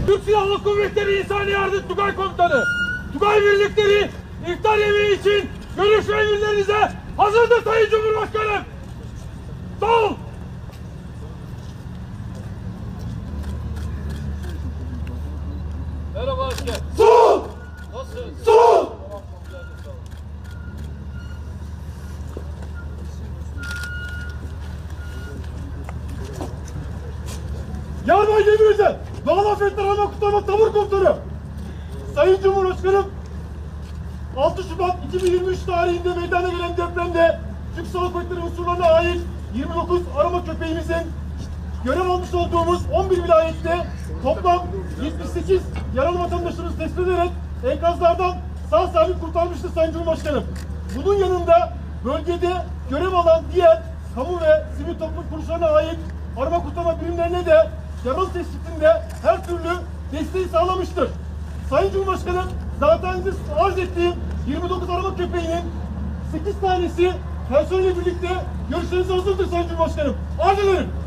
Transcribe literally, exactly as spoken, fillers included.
Türk Silahlı Kuvvetleri İnsani Yardım Tugay Komutanı, Tugay birlikleri iftar yemeği için görüş ve emirlerinize hazırdır Sayın Cumhurbaşkanım. Sağ ol. Merhaba asker. Sol! Nasılsın? Sol! Yarbay Demirözen, Doğal Afetler Ana Kurtarma Tabur Komutanı, Sayın Cumhurbaşkanım, altı Şubat iki bin yirmi üç tarihinde meydana gelen depremde Türk Silahlı Kuvvetleri unsurlarına ait yirmi dokuz arama köpeğimizin görev almış olduğumuz on bir vilayette toplam yetmiş sekiz yaralı vatandaşımız tespit ederek enkazlardan sağ salim kurtarmıştır Sayın Cumhurbaşkanım. Bunun yanında bölgede görev alan diğer kamu ve sivil toplum kuruluşlarına ait arama kurtarma birimlerine de yaralı tespitinde her türlü desteği sağlamıştır. Sayın Cumhurbaşkanım, zaten size arz ettiğim yirmi dokuz arama köpeğinin sekiz tanesi personelle birlikte görüşlerinize hazırdır Sayın Cumhurbaşkanım. Arz ederim.